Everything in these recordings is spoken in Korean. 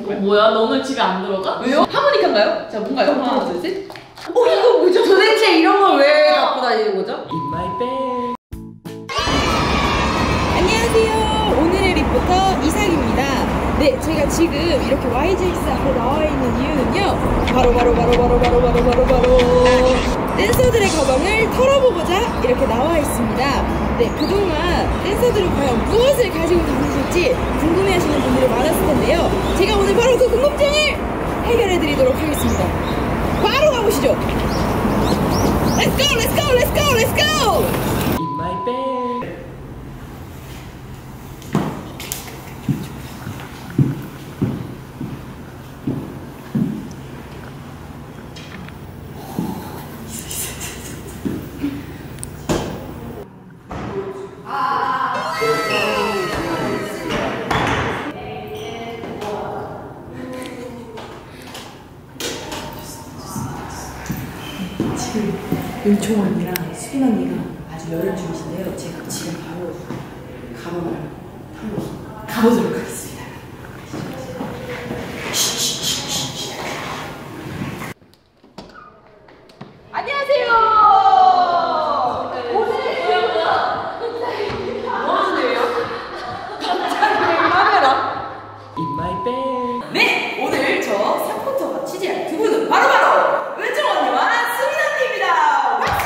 뭐야? 너는 집에 안 들어가? 왜요? 하모니카인가요? 자, 뭔가요? 하나, 둘, 셋. 이거 뭐죠? 도대체 이런 걸 왜 갖고 다니는 거죠? In my bed. 안녕하세요. 오늘의 리포터 이상입니다. 네, 제가 지금 이렇게 YGX 앞에 나와 있는 이유는요. 바로 댄서들의 가방을 털어보고자 이렇게 나와 있습니다. 네, 그동안 댄서들은 과연 무엇을 가지고 다니실지 궁금해하시는 분들이 많았을 텐데요. 제가 오늘 바로 그 궁금증을 해결해드리도록 하겠습니다. 바로 가보시죠. Let's go, let's go, let's go, let's go! In my bed. 지금 윤총 언니랑 수빈 언니가 아주 열을 중이신데요. 제가 지금 바로 가방을 타고 가보도록 하겠습니다. 안녕하세요. In my bed. 네, 오늘 저 사포터가 취재할 두 분은 바로바로 은총 언니와 수빈 언니입니다. 박수!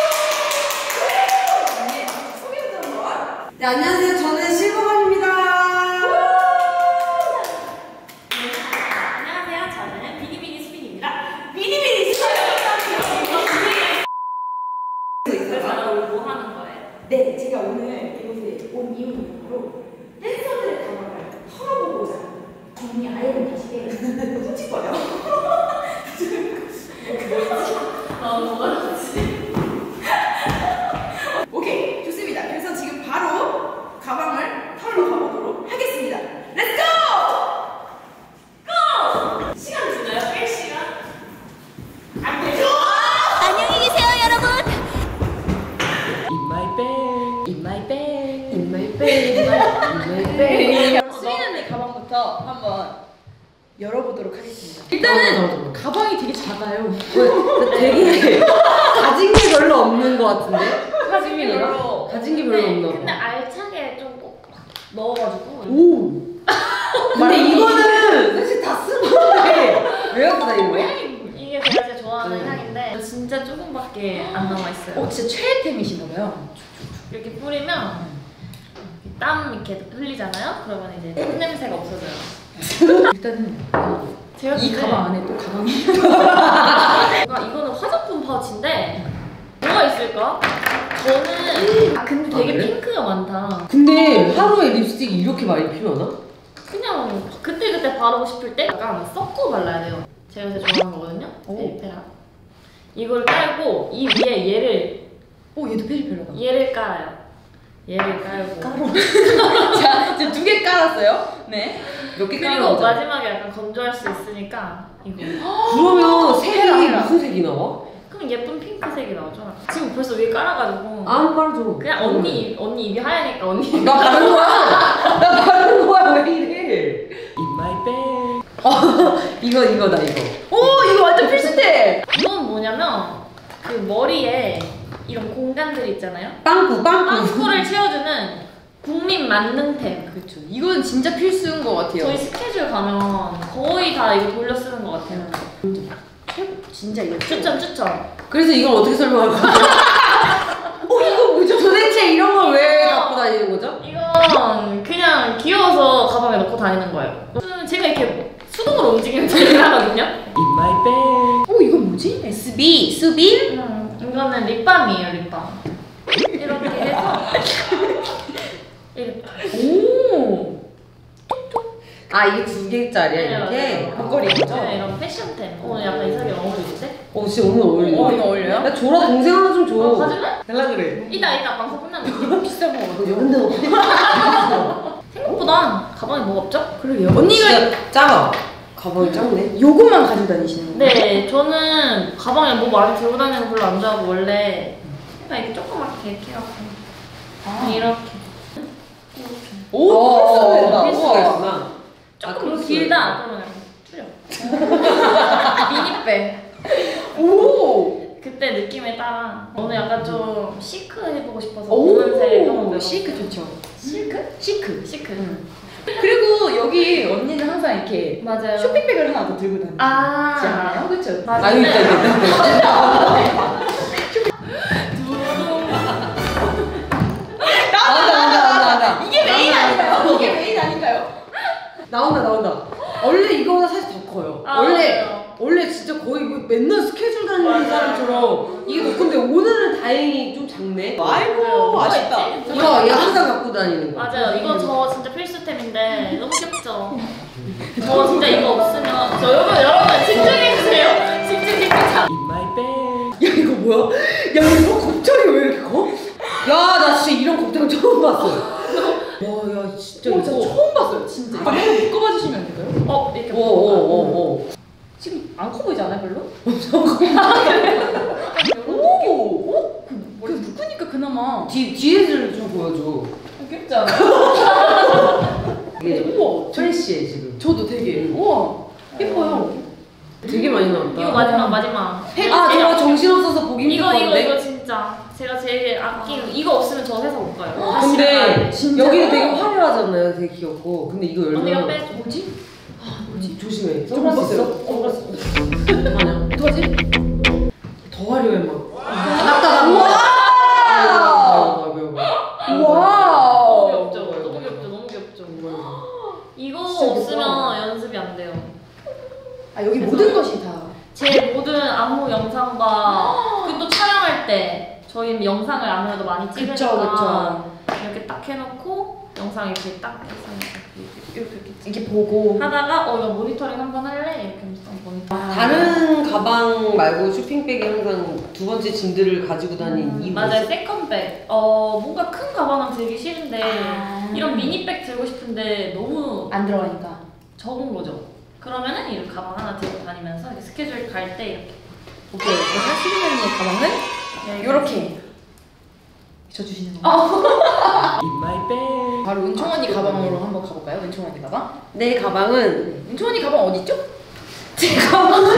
네, 소개부터 한번. 네, 안녕하세요. 저는 실버건입니다. 안녕하세요. 저는 비니비니 수빈입니다. 비니비니 수빈! 그래서 오늘 뭐 하는 거예요? 네, 제가 오늘 이곳에 온 이유는 바로 댄서들의 가방을 털어보고자 정리 아이를 다시게 훔치거요. 뭐였지? 오케이, 좋습니다. 그래서 지금 바로 가방을 털러 가보도록 하겠습니다. 렛츠 고! 고! 시간 주나요? 뺄 시간? 안 되죠? 안녕히 계세요, 여러분. In my bed. In my bed. In my bed, in my bed. 수빈 언니 가방부터 한번 열어보도록 하겠습니다. 일단은 가방이 되게 작아요. 되게 가진 게 별로 없는 것 같은데? 가진 게 별로. 가진 게 별로 없나 봐. 근데 알차게 좀 꼭 넣어가지고. 오! 근데 이거는 사실 다 쓰는데 왜 갖고 다니는 거야? 이게 제가 제일 좋아하는 네. 향인데 진짜 조금밖에 안 남아있어요. 진짜 최애템이시나봐요. 이렇게 뿌리면 땀 이렇게 흘리잖아요? 그러면 이제 땀냄새가 없어져요. 일단은 제가 이 근데 가방 안에 또 가방이 이거는 화장품 파우치인데 뭐가 있을까? 저는 근데 되게 그래? 핑크가 많다. 근데 하루에 립스틱이 이렇게 많이 필요하나? 그냥 그때그때 바르고 싶을 때 약간 섞고 발라야 돼요. 제가 제일 좋아하는 거거든요? 페리페라. 이걸 깔고 이 위에 얘도 페리페라다. 얘를 깔아요. 얘를 깔고 자, 지금 2개 깔았어요. 네. 몇 개 그리고 깔아보자. 마지막에 약간 건조할 수 있으니까 이거 그러면 색이 해라. 무슨 색이 나와? 그럼 예쁜 핑크색이 나오죠. 지금 벌써 위에 깔아가지고 안 깔아줘. 그냥 언니 입이 하얘니까 언니 나 바른 거야. 나 바른 거야. 왜 이래? In my bed. 이거다 이거. 이거 완전 필수템. 이건 뭐냐면 그 머리에 이런 공간들 있잖아요. 빵꾸. 빵꾸를 채워주는 국민 만능템. 그렇죠. 이건 진짜 필수인 것 같아요. 저희 스케줄 가면 거의 다 이거 돌려 쓰는 것 같아요. 진짜 이거 추천. 그래서 이걸 어떻게 설명할 거야? 이거 뭐죠? 도대체 이런 걸 왜 갖고 다니는 거죠? 이건 그냥 귀여워서 가방에 넣고 다니는 거예요. 제가 이렇게 수동으로 움직이는 편이긴 하거든요. In my bed. 이건 뭐지? SB 수빈? 이거는 립밤이에요, 립밤. 이렇게 해서 이렇게. 오. 이게 2개짜리야 이렇게? 목걸이 거죠? 네, 이런 패션템. 오늘 약간 이상하게 어울리는데? 진짜 오늘 어울리네. 이거 어울려요? 나 줘라. 동생 하나 좀 줘. 가질래? 달라 그래. 이따 방송 끝나면 비싼 거 같아요. 근데 생각보다 가방에 뭐가 없죠? 그러게요. 언니가 진짜 작아. 가방이 작네. 요것만 가지고 다니시는 거예요? 네, 저는 가방에 뭐 많이 들고 다니는 거 별로 안 좋아하고 원래 그냥 이렇게 조그맣게 이렇게 해갖고 이렇게 오, 필수다. 필수가 있구나. 조금 길다 그러면 줄여. 미니백. 오! 그때 느낌에 따라 오늘 약간 좀 시크 해보고 싶어서 오! 노란색 한번 시크 좋죠. 시크? 시크. 시크. 그리고 여기 언니는 항상 이렇게 맞아요. 쇼핑백을 하나 더 들고 다니지 않아요? 그쵸? 맞아요. 아유 있다. 나온다. 이게 메인 아닌가요? 이게 메인 아닌가요? 나온다. 원래 이거보다 사실 더 커요. 원래 진짜 거의 뭐 맨날 스케줄 다니는 사람처럼 이게 더 큰데 오늘은 다행히 좀 작네. 아이고 아쉽다. 이거 얘 항상 갖고 다니는 거. 맞아요. 이거 저 진짜 필수템인데 너무 귀엽죠? 저 진짜 이거 없으면 저 여러분 집중해주세요. 집중. 야 이거 뭐야? 야 이거 곱창이 왜 이렇게 커? 야 나 진짜 이런 곱창 처음 봤어. 와야 진짜 이거 처음 봤어요 진짜. 이거 한번 묶어봐 주시면 안 될까요? 이렇게. 지금 안 커 보이지 않아요 별로? 오! 그 묶으니까 그나마 뒤에를 좀 보여줘. 귀엽지 않아요? 이게 우와 프레시해 지금. 저도 되게 우와 예뻐요. 되게 많이 나왔다. 이거 마지막. 저 정신없어서 보기 힘들었는데. 이거 진짜 제가 제일 아끼는 이거 없으면 저 회사 못 가요. 근데 진짜? 여기도 되게 화려하잖아요. 되게 귀엽고. 근데 이거 열면 언니가 빼줘. 뭐지? 조심해. 좀 선글라스 있어? 봤어? 아니야. 어떡하지? 더 화려해 막. 너무 와우. 귀엽죠. 너무 귀엽죠. 이거 진짜 없으면 연습이 안 돼요. 아 여기 모든 것이 다. 제 모든 안무 영상과 그 또 촬영할 때 저희는 영상을 아무래도 많이 찍으니까 그쵸. 이렇게 딱 해놓고 영상 이렇게 딱 해서 이렇게 보고 하다가 이거 모니터링 한번 할래? 이렇게 하면서 모니터링. 다른 가방 말고 쇼핑백에 항상 두 번째 짐들을 가지고 다니는 이유. 맞아요. 세컨백. 뭔가 큰 가방은 들기 싫은데 이런 미니백 들고 싶은데 너무 안 들어가니까. 적은 거죠. 그러면은 이런 가방 하나 들고 다니면서 이렇게 스케줄 갈 때 이렇게. 오케이. 그래서 수빈 언니의 가방은 네. 이렇게 비춰주시는 거. 바로 은총 언니 가방으로 한번 가볼까요? 은총 언니 가방. 내 가방은 은총 언니 가방 어디 있죠? 제 가방은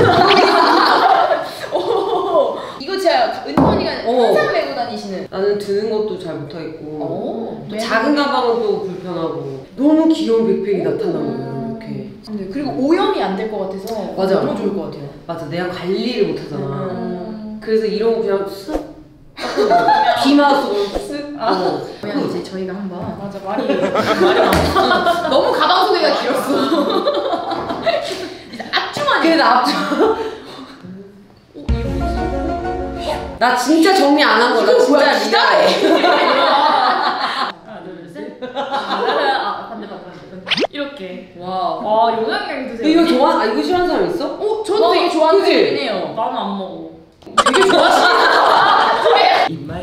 이거 제가 은총 언니가 항상 메고 다니시는. 나는 드는 것도 잘 못하겠고 오. 또 작은 가방은 또 불편하고 너무 귀여운 백팩이 나타나거든 이렇게. 네, 그리고 오염이 안 될 것 같아서 맞아. 너무 좋을 것 같아요. 맞아 내가 관리를 못하잖아. 그래서 이런 거 그냥 쓱 비마서 쓱. 그냥 이제 저희가 한번 맞아 말이 많아. 너무 가방 소개가 길었어. 이제 앞주머니. 그래 나 앞쪽. 나 진짜 정리 안 한 거야. 나 진짜 리더해. 하나 둘 셋. 반대. 이렇게. 와 영양갱 드세요. 이거 좋아? 이거 싫어하는 사람 있어? 저도 되게 좋아하는 그치? 편이에요. 나는 안 먹어. 되게 좋아하시는.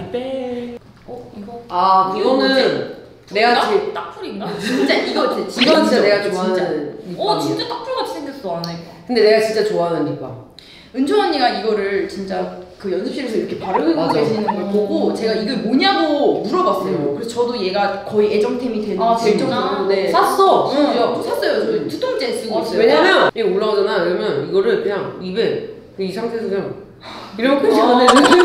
이거. 이거는 내가 제일 딱풀인가? 진짜 이거 이건 진짜 내가 좋아하는 진짜. 립밤이야. 진짜 딱풀같이 생겼어 안에. 근데 내가 진짜 좋아하는 립밤. 은총 언니가 이거를 진짜 그 연습실에서 이렇게 바르고 맞아. 계시는 걸 보고 제가 이게 뭐냐고 물어봤어요. 그래서 저도 얘가 거의 애정템이 될 진짜? 정도로 네. 샀어. 심지어 샀어요. 저 두 통째 쓰고 있어요. 왜냐면 이게 올라오잖아. 그러면 이거를 그냥 입에 이 상태에서 그냥 이러면 끝이 안 되는.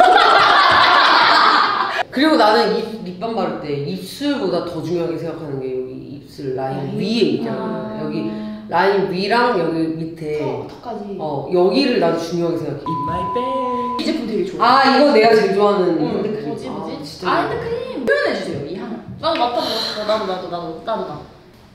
그리고 나는 립밤 바를 때 입술보다 더 중요하게 생각하는 게 여기 입술 라인 위에 있잖아. 여기 라인 위랑 여기 밑에 턱까지. 여기를 난 중요하게 생각해. 이 제품 되게 좋아. 이거 내가 제일 좋아하는 핸드크림. 뭐지? 진짜. 핸드크림 표현해주세요 이 향. 나도 맡아보고 싶어. 나도.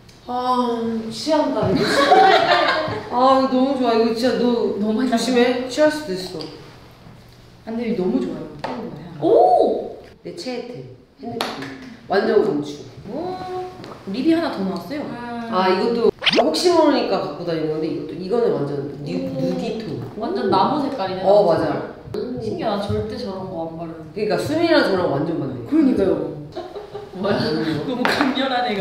취한다. 이거 이거 너무 좋아. 이거 진짜 너 너무 조심해. 취할 수도 있어. 근데 너무 좋아요. 오! 내 최애템 핸드크림. 완전 강추. 립이 하나 더 나왔어요. 이것도 혹시 모르니까 갖고 다니는 건데 이거는 완전 누디톤. 완전 나무 색깔이네. 맞아. 신기하다. 절대 저런 거 안 바르는. 그러니까 수민이랑 저랑 완전 반대. 그러니까요. 뭐야? 너무 강렬한 애가.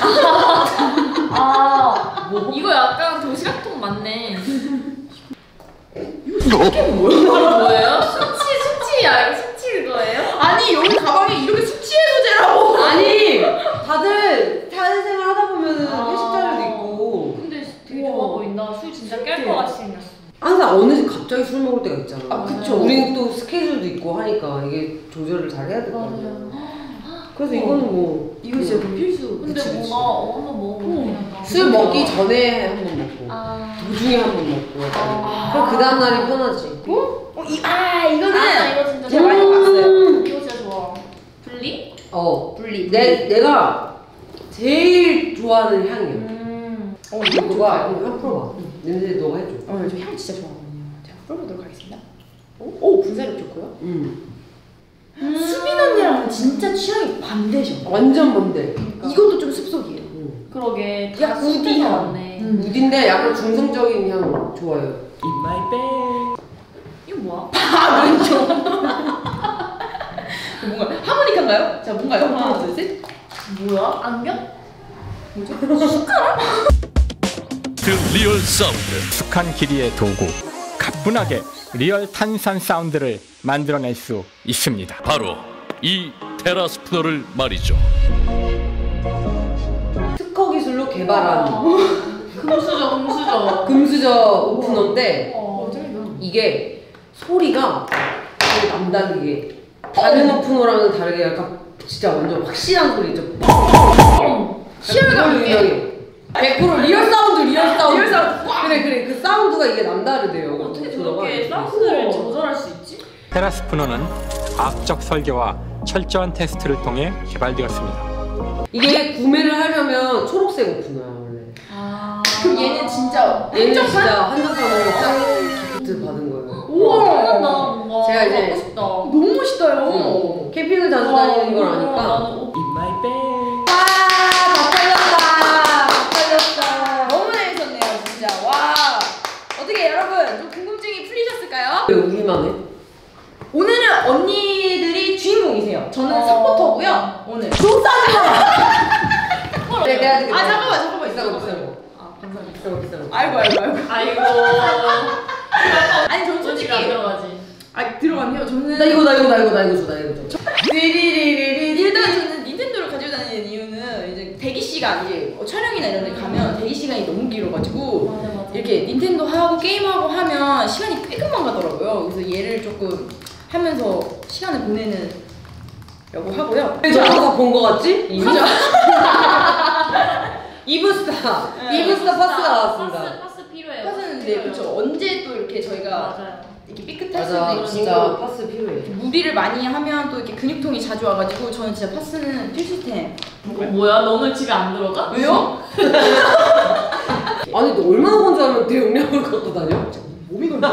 이거 약간 도시락통 맞네. 이게 뭐예요? 수치야. 이거 수치 그거예요? 아니 여기 가방에 이렇게 숙취 해소제라고. 아니 다들 사회생활 하다 보면은 회식 자료도 있고 술 진짜 깰 것 같이 생겼어. 항상 어느 갑자기 술 먹을 때가 있잖아. 아, 그쵸. 우리는 또 스케줄도 있고 하니까 이게 조절을 잘 해야 될 거 아니야. 그래서 이거는 뭐 이거 진짜 필수. 근데 그치, 그치. 뭔가 한번 먹으면 술 먹기 전에 한 번 먹고 도중에 한 번 먹고 약간. 그럼 그 다음 날이 편하지. 이거는 이거 진짜 제가 많이 봤어요. 이거 진짜 좋아. 분리? 분리. 내가 제일 좋아하는 향이야. 이거가 향 풀어봐. 냄새 너가 해줘. 저 향 진짜 좋아하거든요. 제가 풀어보도록 하겠습니다. 오, 분사력 좋고요. 수빈 언니랑 진짜 취향이 반대죠. 완전 뭔데? 이것도 좀 습속이에요. 그러게. 야, 다 우디 숲에서 향. 왔네. 우디인데 약간 중성적인 향 좋아요. In my bag. 이거 뭐야? 뭔가 하모니카인가요? 자, 뭔가요? 하나, 둘, 셋. 뭐야? 안경? 그 리얼 사운드. 익숙한 길이의 도구, 가뿐하게 리얼 탄산 사운드를 만들어낼 수 있습니다. 바로 이 테라스푸너를 말이죠. 특허 기술로 개발한 금수저. 금수저 오프너인데 짱이다. 이게 소리가 되게 남다르게 다른 오프너랑은 다르게 약간 진짜 완전 확실한 소리죠. 희열감 있게. 100% 리얼 사운드. 리얼 사운드. 그래 그 사운드가 이게 남다르대요. 어떻게 오프너가. 저렇게 사운드를 조절할 수 있지? 테라스푸너는 과학적 설계와 철저한 테스트를 통해 개발되었습니다. 이게 구매를 하려면 초록색 오프너야 원래. 그럼 얘는 진짜 얘는 진짜 한정판으로 딱 기프트 받은 거예요. 우와. 나 뭔가 제가 이제 갖고 싶다. 너무 멋있어요. 캠핑을 자주 다니는 걸 아니까 나는 옷 In my bag. 다 팔렸다. 너무 재밌었네요, 진짜. 와. 어떻게 여러분 좀 궁금증이 풀리셨을까요? 왜 우리만 해? 오늘은 언니들이 주인공이세요. 저는 서포터고요. 오늘. 네, 내가 되게 잠깐만. 비싼 거. 아, 감사합니다. 비싼 거. 아이고. 아이고. 아니 저는 솔직히 안 솔직히 들어가지. 들어갔네요. 저는 나 이거 줘. 일단 저는 닌텐도를 가지고 다니는 이유는 이제 대기 시간 이제 촬영이나 이런 데 가면 대기 시간이 너무 길어가지고 맞아. 이렇게 닌텐도 하고 게임하고 하면 시간이 꽤 금방 가더라고요. 그래서 얘를 조금 하면서 시간을 보내는 라고 하고요. 저 아까 본거 같지? 그죠? 이브스타 파스가 나왔습니다. 파스 필요해요. 파스는 네, 그렇죠. 언제 또 이렇게 저희가 맞아요. 이렇게 삐끗할 수도 맞아, 있고 진짜 파스 필요해. 무리를 많이 하면 또 이렇게 근육통이 자주 와가지고 저는 진짜 파스는 필수템. 뭐야? 너는 집에 안 들어가? 왜요? 아니 너 얼마나 건조하면 대용량을 갖고 다녀? 몸이 걸려.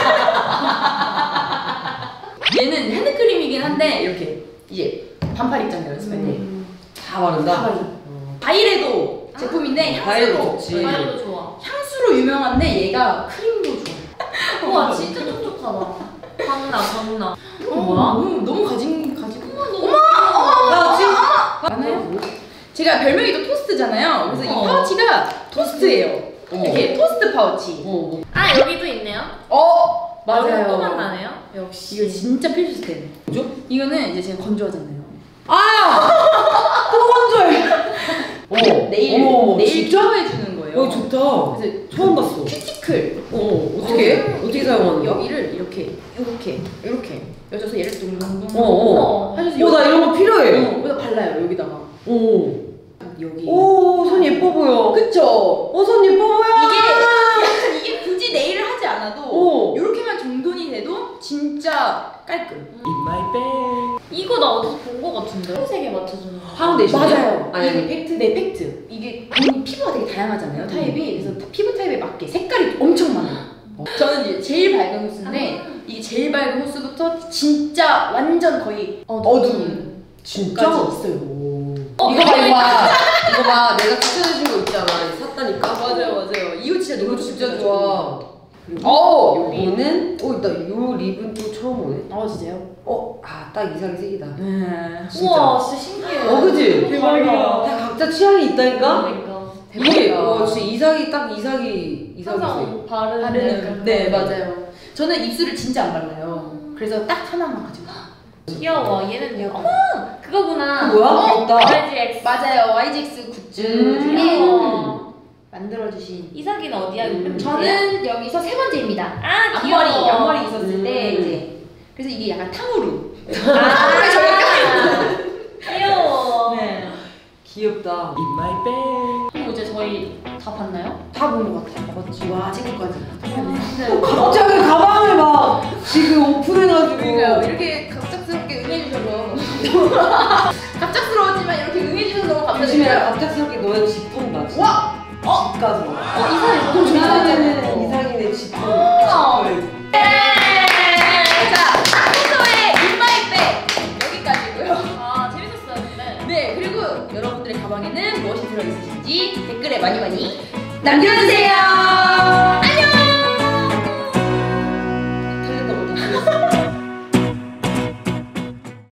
얘는 핸드크림이긴 한데 이렇게 이제 반팔 입잖아요 연습할 때. 다 바른다? 바이레도 제품인데 바이레도 향수로 좋지. 바이오도 좋아. 향수로 유명한데 얘가 크림도 좋아. 우와, 진짜 촉촉하다. 광나. 이거 뭐야? 너무 가지고. 야 지금 많아요? 제가 별명이 또 토스트잖아요. 그래서 이 파우치가 토스트예요. 이렇게 토스트 파우치. 아, 여기도 있네요. 맞아요. 조그만 나네요. 역시. 이거 진짜 필수템. 뭐죠? 이거는 이제 제가 건조하잖아요. 또 건조해. 내일 진짜? 케어해주는 거예요. 좋다. 그래서 처음 봤어. 큐티클. 어떻게 사용하는 거야? 여기를 이렇게 여셔서 얘를 둥둥둥 하셔서 나 이런 거 필요해. 여기다 발라요. 여기다가 여기. 손 예뻐 보여. 그쵸? 손 예뻐 보여. 이게 굳이 네일을 하지 않아도 이렇게만 정돈이 돼도 진짜 깔끔. In my bag. 이거 나 어디서 본 거 같은데? 흰색에 맞춰주는 거. 파운데이션. 맞아요. 아니 이게 팩트. 네, 팩트. 이게 본인 피부가 되게 다양하잖아요, 타입이. 그래서 피부 타입에 맞게 색깔이 엄청 많아요. 저는 이제 제일 밝은 호스인데 이게 제일 밝은 호스부터 진짜 완전 거의 어두운 진짜? 까지 있어요. 이거 봐. 내가 추천해준 거 있잖아. 샀다니까. 맞아요. 이거 진짜 이거 너무 진짜 좋아. 요거는 나 요 립은 또 처음 보네. 진짜요? 딱 이상의 색이다. 네. 우와, 진짜 신기해. 그지? 대박이야. 다 각자 취향이 있다니까? 그러니까. 이게 대박이다. 진짜 이삭이 색. 항상 바르는. 바르는. 네, 맞아요. 저는 입술을 진짜 안 발라요. 그래서 딱 하나만 가지고. 귀여워. 얘는 어머, 그거구나. 뭐야? 귀엽다. YGX. 맞아요. YGX 굿즈 음. 중에 만들어주신 이삭이는 어디야? 저는 여기서 세 번째입니다. 아 귀여워. 옆머리 있었을 때 이제 그래서 이게 약간 탕후루. 귀여워. 네. 귀엽다. In my bag. 그리고 이제 저희 다 봤나요? 다 본 것 같아요. 맞지? 와 친구까지. 갑자기 가방을 막 지금 오픈해가지고. 그러니까요. 이렇게 갑작스럽게 응해주셔서 갑작스러웠지만 이렇게 응해주셔서 너무 조심해. 감사드려요. 갑작스럽게 너의 집통 나지. 와! 집까지. 이사를 너무 이상이는 이상이네 집통. 자, 평소에 인마이백 여기까지고요. 아 재밌었어요 근데. 네, 그리고 여러분들의 가방에는 무엇이 들어있으신지 댓글에 많이 남겨주세요.